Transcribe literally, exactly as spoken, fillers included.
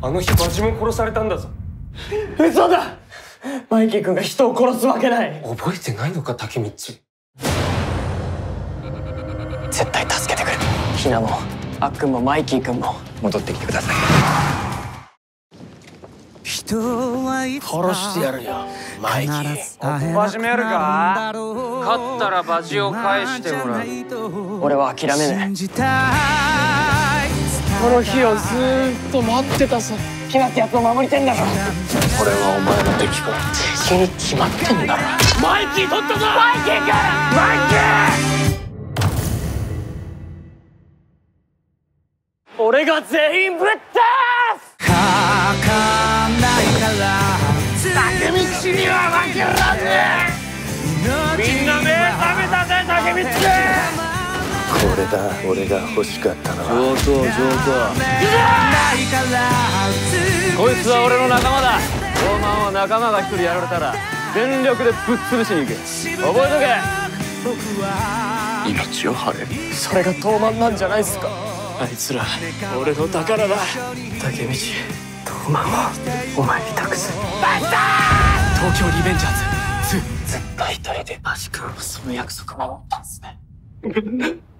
あの日バジも殺されたんだぞ。 嘘だ。マイキー君が人を殺すわけない。 覚えてないのか、タケミッチ。 絶対助けてくる。ヒナもあっくんもマイキー君も戻ってきてください。殺してやるよ、マイキー。 バジもやるか？勝ったらバジを返してもらう。 俺は諦めねえ。この日をずーっと待ってたさ。ヒナってやつを守りてんだろ。俺はお前の敵か。敵に決まってんだろ。マイキー取ったぞ。マイキー君、マイキー。俺が全員ぶっ倒す。書かないからタケミッチには負けらんねえ。みんな目覚めたぜ、タケミッチ。これだ、俺が欲しかったのは。上等上等。こいつは俺の仲間だ。ローマンは仲間が一人やられたら全力でぶっ潰しに行け。覚えとけ。命を張れ。それが東卍なんじゃないっすか。あいつら俺の宝だ。タケミチ、東卍をお前に託す。東京リベンジャーズツー。絶対一人でバジ君はその約束守ったんすね。